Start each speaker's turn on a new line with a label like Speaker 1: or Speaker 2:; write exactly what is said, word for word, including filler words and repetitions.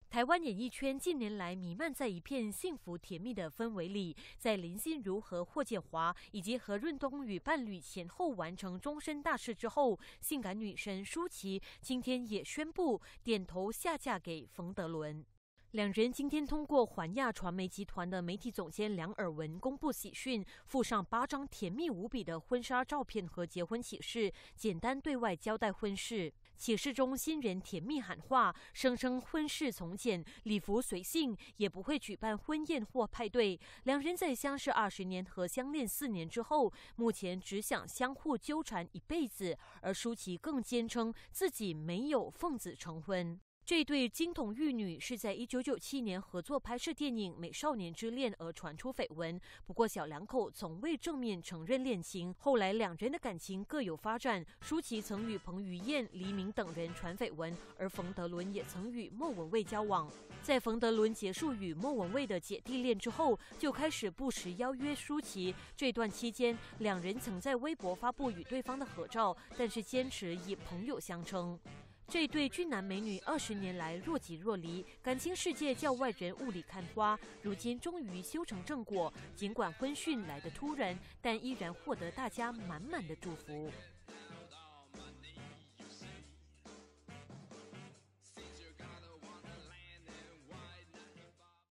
Speaker 1: 台湾演艺圈近年来弥漫在一片幸福甜蜜的氛围里，在林心如和霍建华以及何润东与伴侣前后完成终身大事之后，性感女神舒淇今天也宣布点头下嫁给冯德伦。两人今天通过环亚传媒集团的媒体总监梁尔文公布喜讯，附上八张甜蜜无比的婚纱照片和结婚启事，简单对外交代婚事。启事中，新人甜蜜喊话，声称婚事从简，礼服随性，也不会举办婚宴或派对。两人在相识二十年和相恋四年之后，目前只想相互纠缠一辈子。而舒淇更坚称自己没有奉子成婚。这对金童玉女是在一九九七年合作拍摄电影《美少年之恋》而传出绯闻，不过小两口从未正面承认恋情。后来两人的感情各有发展，舒淇曾与彭于晏、黎明等人传绯闻，而冯德伦也曾与莫文蔚交往。在冯德伦结束与莫文蔚的姐弟恋之后，就开始不时邀约舒淇。这段期间，两人曾在微博发布与对方的合照，但是坚持以朋友相称。这对俊男美女二十年来若即若离，感情世界叫外人雾里看花，如今终于修成正果。尽管婚讯来得突然，但依然获得大家满满的祝福。